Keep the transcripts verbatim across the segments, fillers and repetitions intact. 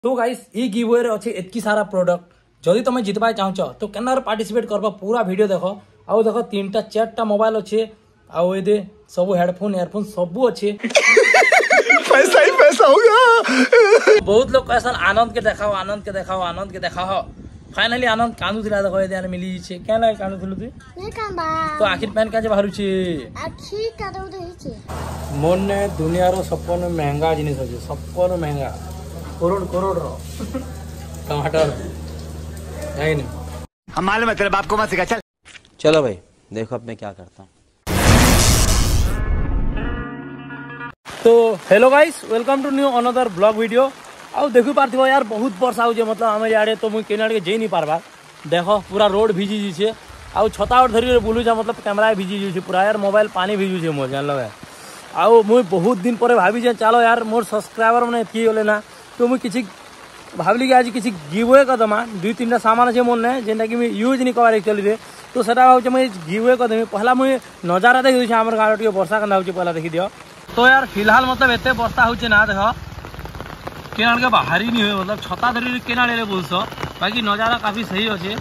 तो गाइस ये गिवअवे अच्छे एतकी सारा प्रोडक्ट जदि तुम जितवा चाहो तो केनार पार्टिसिपेट करबा पूरा वीडियो देखो आउ देखो तीन टा चार मोबाइल अच्छे आउ ये सब हेडफोन एयरफोन सब अच्छे पैसा ही पैसा होगा। बहुत लोग कैसा आनंद के देखाओ आनंद के देखाओ आनंद के देखाओ फाइनली आनंद कांदू थिला देखो ये मिली छे क्या लागे कांदू थिलु तू नहीं कांबा तो आखिर पेन का जे बाहरु छे आखी कादो रही छे मन ने दुनिया रो सबन महंगा जिनिस अछि सबन महंगा करोड़ करोड़ रो टमाटर है नहीं हम मालूम है तेरे बाप को मत सिखा। चल चलो भाई देखो अब मैं क्या करता हूँ। तो hello guys welcome to new another blog video आउ देखु पारथिबो यार बहुत वर्षा हो जे मतलब हम याडे तो मुई केनाडे जे नहीं पारबा देखो पूरा रोड भिजी जी छे आउ छता और धरी बुलु जा मतलब कैमरा भिजी जी छे पूरा यार मोबाइल पानी भिजु छे मोर जानलो है आउ मुई बहुत दिन परे भाबी जे चलो यार मोर सब्सक्राइबर माने की होले ना तो मुई किछि भाबली कि आज किछि गिवअवे क दमा दुई तीन टा सामान छे मोर ने जेंटा कि मैं यूज नहीं करबार एक्चुअली रे तो सेटा भाव मैं गिवअवे क देमी पहला मुई नजारा देखि छी हमर गाँव टिके वर्षा कना होची पहला देखि दियो तो यार फिलहाल मतलब एते वर्षा होची ना देखो केनाल के बाहर ही नहीं हुए मतलब छता धरी केनाल बोलस बाकी नजारा काफी सही अच्छे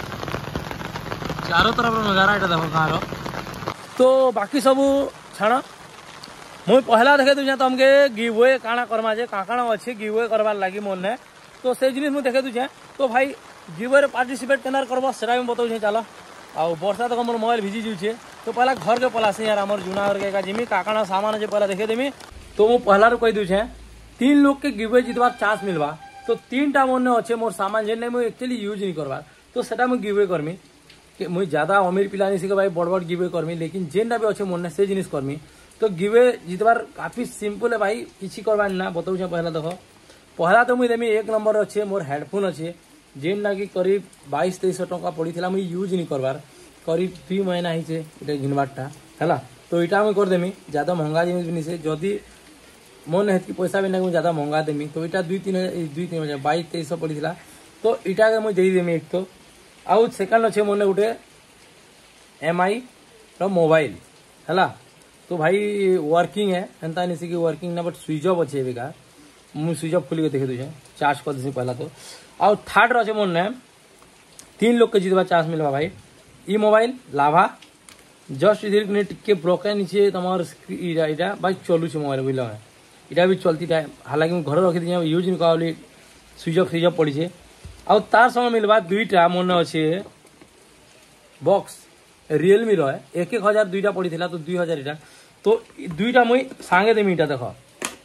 चारों तरफ नजारा এটা देखो गाँव तो बाकी सब छाड़ मुई पहला देखे दूचे तुमके गिवअवे काଣା करमा जे का काଣା अच्छे गिवअवे करबार लगी मन ने तो से जिनिस मुई देखे दूचे तो भाई गिवअवे पार्टिसिपेट केनार करबो सेटा भी बताऊँ चलो आउ वर्षा तक मोर मोबाइल भिजी जाऊे तो पहला घर के पलासी यार आम जूना घर के जिमी का काଣା सामान अच्छे पहला देखे देमी तो मुझे पहला कही दूचे तीन लोग के गिवअवे जितवार चांस मिलवा तो तीन टा मन अच्छे मोर सामान जेने मुझे एक्चुअली यूज नहीं करवार तो सेटा मुझे गिवअवे करमी कि मुझे ज्यादा अमीर पिला नहीं सिखे भाई बड़ बड़ गिवअवे करमी लेकिन जेनटा भी अच्छे मन से जिनिस करमी तो गिवअवे जितवार काफी सिंपल है भाई किसी करवार ना बताऊँ पहला देखो पहला तो मुझे देमी एक नंबर अच्छे मोर हेडफोन अच्छे जेनटा कि करीब बैश तेईस टका पड़ा मुझे यूज नहीं करवार करीब दुई महीना ही घिनबारटा है तो यहाँ मुझे करदेमी ज्यादा महंगा जिनिस भी नहीं से जदि मन हेतकी पैसा भी ना ज्यादा महंगा देमी तो यहाँ दुई तीन दुई तीन हजार बैश तेईस पड़ा तो इटा के मुझे देदेमी एक तो आउ सेकेंड अच्छे मन गोटे एम आई मोबाइल है तो भाई वर्किंग है एंता नहीं कि वर्किंग ना बट स्विच ऑफ अच्छे बेकार मुझे स्विच ऑफ खोलिक देखे दूचे चार्ज कर देसी पहला तो आउ थर्ड अच्छे मन ने तीन लोग के जितवा चांस मिलवा भाई ई मोबाइल लाभा जस्ट इधर टिके ब्रोके नीचे तुम यहाँ भाई चलू मोबाइल बुझल इटा भी चलती है हालांकि घर रखी दी यूज नहीं कर स्विच ऑफ स्विच ऑफ पड़ी आउ तार संग मिलवा दुईटा मन अच्छे बॉक्स रियलमी रो एक एक हजार दुईटा पड़ी तो दुई हजार इटा तो दुईटा मुई सांगे देमी इटा देख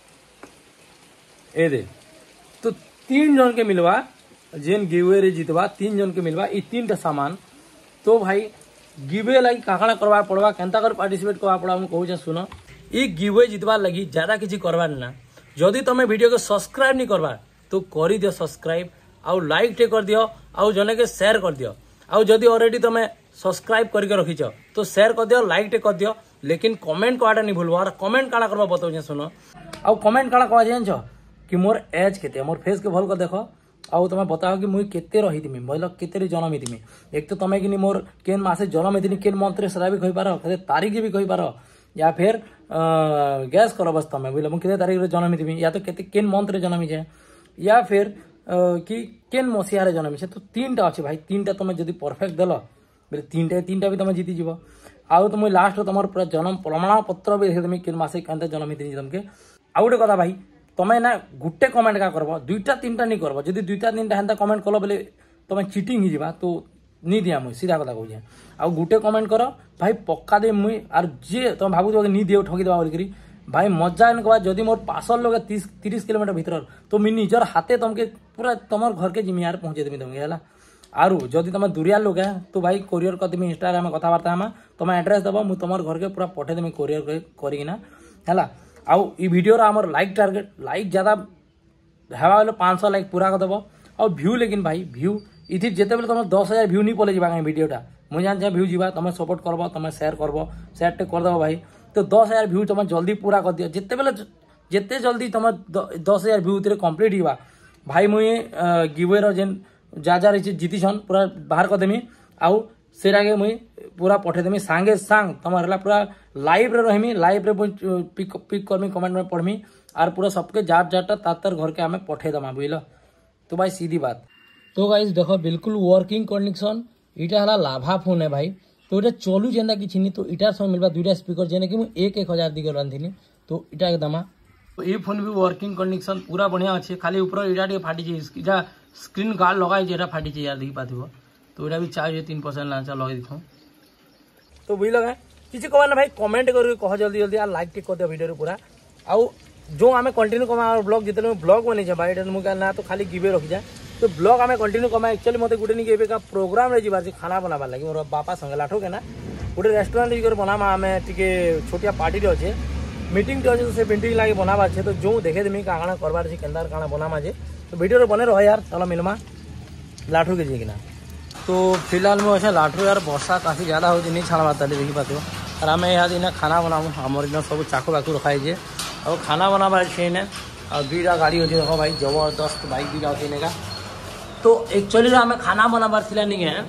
ए दे तो तीन जन के मिलवा जेन गिवअवे रे जितवा तीन जन के मिलवा ई तीन टा सामान तो भाई गिवअवे लगी काकड़ा करवा पड़वा केनता कर पार्टिसिपेट करवा पड़ा कहूँ सुनो ये गिवअवे जितवार लगी ज्यादा किसी करवार ना जदि तुम वीडियो को सब्सक्राइब नहीं करवा तो कर दियो सब्सक्राइब आउ लाइक टे कर दियो आउ जने के शेयर कर दियो आउ जदि ऑलरेडी तुम सब्सक्राइब करके रखीच तो शेयर कर दियो लाइक टे कर दियो लेकिन कमेंट कवाटा नहीं भूलवा और कमेंट काड़ा करवा बताऊँ सुनो आउ कमेंट काड़ा कह जान कि मोर एज केते मोर फेस के भल कर देख आउ तुम बताओ कि मुई केते रही थी मतलब केते जन्म थी एक तो तुम कि मोर केन मासे जन्म थी केन मंथ से भी कही पार तारीख भी कही पार या फिर गैस कर बस तुम बुझल मुझे तारीख जन्म थी या तो केते केन मंथ रे जन्म है या फिर कि केन मसीहार जन्म है तो तीन टा अच्छे भाई तीन टा तुम जब परफेक्ट देल बोले तीन टा तीन टा भी तुम जीतीज आउ तुम लास्ट तुम पूरा जन्म प्रमाण पत्र भी देखी केन मासे केनता जन्म थी तुमके आउ गोटे कथा भाई तुम्हें ना गुटे कमेंट का करब दुईटा तीन टा नहीं करब जब दुईटा तीन टा हेन्ता कमेंट कल बोले तुम चिटिंग ही जा तो नहीं दिया मुझे सीधा कथा कहूँ आउ गुटे कमेंट कर भाई पक्का दे मुई आर जे तुम भावुथ नहीं दिए ठगी देवा बोलिक भाई मजा इनका जदि मोर पासल लगे तीस तीस किलोमीटर भीतर तो मुझे निजर हाथे तुमके पूरा तुम घर के जिमी यार पहुँचे देवी तुमके है आरु जदि तुम दुरिया लोग है तो भाई कोरियर कर देमी इंस्टाग्राम कथबार्ता हम तुम एड्रेस दब मुझे तुम घर के पूरा पठेदेमी कोरियर करना है आउ ई वीडियो आमर लाइक टारगेट लाइक ज्यादा है पाँच सौ लाइक पूरा करदेव और भ्यू लेकिन भाई भ्यू इधर जिते बेले तुम दस हजार भ्यू नहीं पले जा वीडियोटा मुझे जान भ्यू जा तुम सपोर्ट करब तुम शेयर करब शेयर टे करदेव भाई तो दस हजार भ्यू तुम जल्दी पूरा कर दियो जिते बेले जिते जल्दी तुम दस हजार भ्यू थे कम्प्लीट हुआ भाई मुई गिवअवे जेन जा जा रही जीतीछन पूरा बाहर करदेमी आउ से मुई पूरा पठेदेमी सांगे सांग तुम पूरा लाइव रे रही लाइव रे पिक पिक करमी कमेंट में पढ़मी आर पूरा सबके जार जारटा तार तार घर के आम पठेदमा बुझल तो भाई सीधी बात। तो गाइस देखो बिल्कुल वर्किंग कंडीशन इटा हला लाभा फोन है भाई। तो इटा चलू जेंदा किछि नि तो इटार समय मिलबा दुईटा स्पीकर जेने कि मु एक एक हजार दिगर रांधिनी तो इटा एकदम तो ये फोन भी वर्किंग कंडीशन पूरा बढ़िया अच्छे खाली ऊपर इटा टे फाटी छै इटा स्क्रीन गार्ड लगाई जेटा फाटी छै यार देखि पाथिबो तो इटा भी चार्ज तीन परसेंट लांचा लगे दिखो तो बुझ लगा किसी कहना भाई कमेंट कर कह जल्दी जल्दी यार लाइक टे कर दियो वीडियो पूरा आउ जो आम कंटिन्यू कमा ब्लॉग जितने ब्लॉग बनी छे भाई मुझे ना तो खाली गिवे रखी जाए तो ब्लॉग आम कंटिन्यू कमा एक्चुअली मत गोटे नहीं का प्रोग्राम रे जीवार खाना बनाबार लगे मोर बापा संगे लाठो के ना गोटे रेस्टोरेंट जाकर बनामा आम टे छोटिया पार्टी अच्छे मीटिंग टे अच्छे से मीटिंग लगे बनाबार है तो जो देखे देमी काଣା करबार है केन्दार काଣା बनामा जे तो वीडियो बने रहो यार चलो मिलमा लाठो के जी ना तो फिलहाल में अच्छा लाठो यार वर्षा काफ़ी ज़्यादा हो नहीं छाड़ा ताली देखी पाते हो और आम यहाँ दिन खाना बनाऊँ आमर इन सब चाकू बाकू रखाई है और खाना बनाबार छे ने और दुईटा गाड़ी अच्छे देखो भाई जबरदस्त बाइक दुईटा अच्छे का तो एक्चुअली आम खाना बनाबार थी नहीं है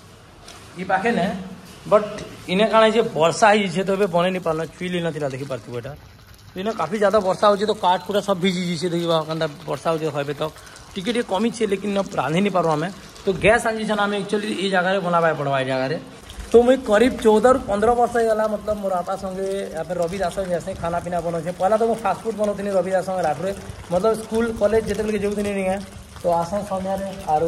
ये पाखे ने बट इन्हें काଣା जे वर्षा ही तो बन नहीं पारना छुई ली ना देखी पार्थ एटा इन्हें काफ़ी ज़्यादा वर्षा हो तो काठ पूरा सब भिजी जाइए देखा वर्षा हो तक टिके टे कमी छे लेकिन रांधि नहीं पारो आम तो गैस आनी आम एक्चुअली ये जगह बनाबा पड़वा ये जगह तो मुझे करीब चौदह रु पंद्रह वर्ष होगा मतलब मोर आपा संगे या फिर रवि दास जैसे खाना पीना बनाऊे पहला तो मुझे फास्ट फुड बनाती रवि दास संगे राठुरे मतलब स्कूल कॉलेज जिते जो नहीं है तो आसन समय आर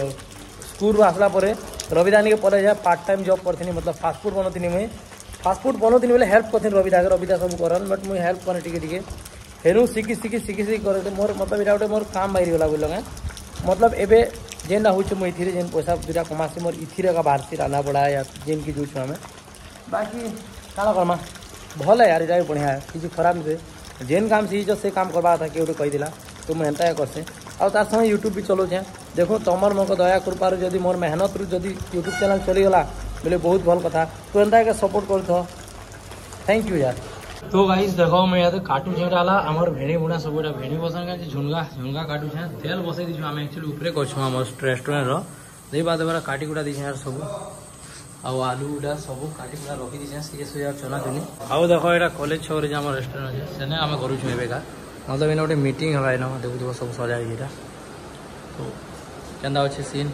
स्कूल आसला रविदानी के परे जाए पार्ट टाइम जॉब करती मतलब फास्ट फुड बनाती मुझे फास्ट फुड बनाती बोले हेल्प करती रविदा के रविदा सब करन बट मुझे हेल्प करे टिके टिके हेनु शिखी शिखी शिखी शिखी करे मोर मतलब इटा गोटे मोर काम बाहरी गला बोल मतलब एबे जेना हो मुझे जेन पैसा दुटा कमासी मोर इथिरे का बाहर से रान्ना पड़ा या जेन की जूँ आम बाकी काଣା करमा भल है यार इटा भी बढ़िया है किसी खराब नहीं जेन काम सीख से काम करवा था कि कहीदेला तो मुझे एंता करसे और तार समय यूट्यूब भी चलाऊे देखो तुमर मोर दया कृपार जदि मोर मेहनत रू जदि यूट्यूब चैनल चलीगला बोले बहुत भल कथा तो एंता के सपोर्ट कर थैंक यू यार। तो गाइस देखो मैं यहाँ काटू छेटा आमर भेड़ी बुढ़ा सब भेड़ी बसन का झुनगा झुनगा काटू छे तेल बसई दी आम एक्चुअली ऊपर कर रेस्टोरेंट दे बाद बार काटी कुटा दी यार सब आउ आलू गुटा सब काटी कुटा रखी दी सी एस यार चना चुनी आउ देखो यहाँ कॉलेज छे आम रेस्टोरेंट अच्छे सेने आम करूँ एवेका मतलब इन गोटे मीटिंग हवा इन देखुव सब सजा यहाँ तो केन्दा अच्छे सीन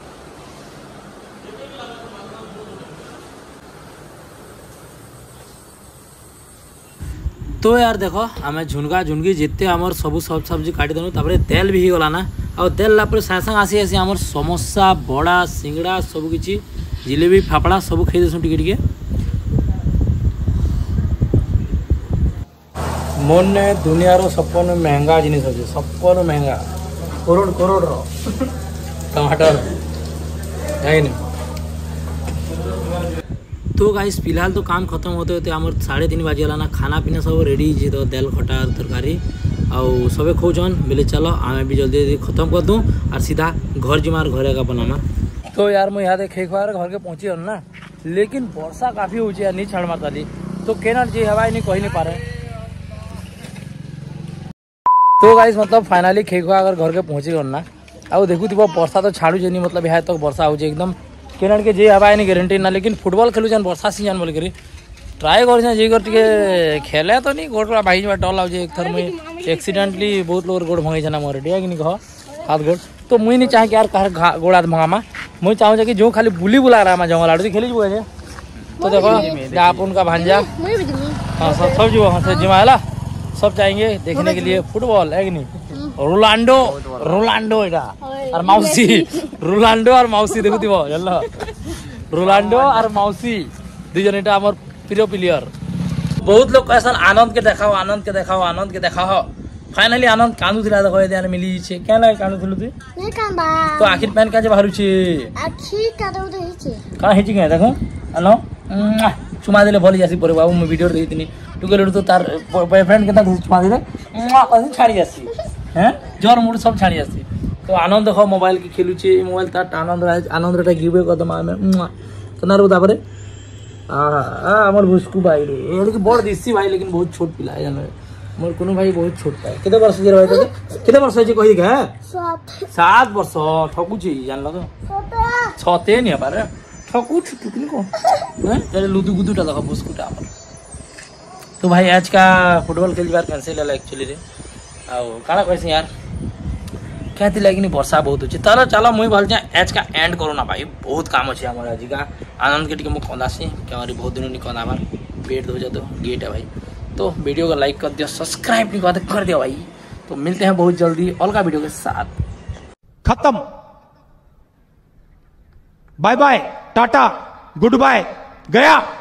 तो यार देखो आम झुनगा झुनगी जिते आमर सब सब सब्जी काटी देनु तापरे तेल भी गला ना और तेल लापर सागे सागे आसी आसी आमर समोसा बड़ा सिंगड़ा सब किछि जिलेबी फाफड़ा सब खाई देसु टिके टिके मन ने दुनियार सबन महंगा जिनिस अच्छे सबन महंगा करोड़ करोड़ रो टमाटर है नहीं तो गाइस फिलहाल तो काम खत्म होते होते आमर साढ़े तीन बजे गला ना खाना पीना सब रेडी तो दाल खटा तरकारी आउ सबे खोजन बोले चलो आम भी जल्दी जल्दी खत्म कर दूँ और सीधा घर जिमार घरे का बनाना तो यार मैं यहाँ खे खुआर घर के पहुँची हूँ ना लेकिन वर्षा काफ़ी हो नहीं छाड़ मारता तो केना जी हवा नहीं कही नहीं पा रहे तो गाइस मतलब फाइनाली खे खुआ अगर घर के पहुँची गल ना आउ देखु थी वर्षा तो छाड़ू नहीं मतलब यहाँ तक वर्षा हो एकदम केनार के जे हवा नहीं गारंटी ना लेकिन फुटबॉल खेलु जान वर्षा सीजन बोल कर ट्राए कर जे कर खेले तो नहीं गोड़ गोड़ा भाई डर लगे एक थर मुझे एक्सीडेंटली बहुत लोग गोड़ भाई जाना मोर डिया कि नहीं कह हाथ गोड़ तो मुझे नहीं चाहे कि यार कह गोड़ हाथ भांगामा मुझे चाहूँ कि जो खाली बुली बुला रहा जंगल आड़ खेली जुए तो देखो आप उनका भांजा हाँ सब सब जुआ हाँ जिमा है सब चाहेंगे देखने के लिए फुटबॉल है कि नहीं रोनाल्डो रोनाल्डो एटा और मौसी रोनाल्डो और मौसी देखु दिबो जल्लो रोनाल्डो और मौसी दुजन एटा हमर प्रिय प्लेयर बहुत लोग कैसन आनंद के देखाओ आनंद के देखाओ आनंद के देखाओ फाइनली आनंद कांदू थिला देखो एदियान मिली छे क्या लागे कांदू थिलु तू नहीं कांदा तो आखिर पेन का जे बाहरु छे आखी कादो रही छे का हिची के देखो हेलो चुमा देले भली जासी परे बाबू मैं वीडियो देखितनी तू गेलु तो तार बॉयफ्रेंड केता चुमा देले कसी छाड़ी जासी हैं जोर मुड़ सब छाड़ी जासी तो आनंद देखो मोबाइल की खेलु छे मोबाइल तार आनंद आनंद रे गिवे कदम आमे तनार उदा परे आ हमर भुसकु भाई रे एड़ी के बड़ दिसी भाई लेकिन बहुत छोट पिला है जानो मोर कोनो भाई बहुत छोट है केते वर्ष जे रहै तते केते वर्ष जे कहि के सात सात वर्ष ठकु छी जानलो तो छते नहीं पारे ठकु ठुकनी को हैं जरे लुदु गुदुटा देखो भुसकुटा हमर तो भाई आज का फुटबॉल खेल बार कैंसिल है एक्चुअली रे आ काना कहसी यार कहती लगे वर्षा बहुत अच्छे चलो चलो मुझे बोल एज का एंड करो ना भाई बहुत काम अच्छे हमारे आज का आनंद के टिके मुझे कंदा से क्या बहुत दिन नहीं कंदा बार पेट हो जाए तो गेट है भाई तो वीडियो को लाइक कर दिया सब्सक्राइब नहीं कर कर दिया भाई तो मिलते हैं बहुत जल्दी और का वीडियो के साथ खत्म bye bye tata good bye गया।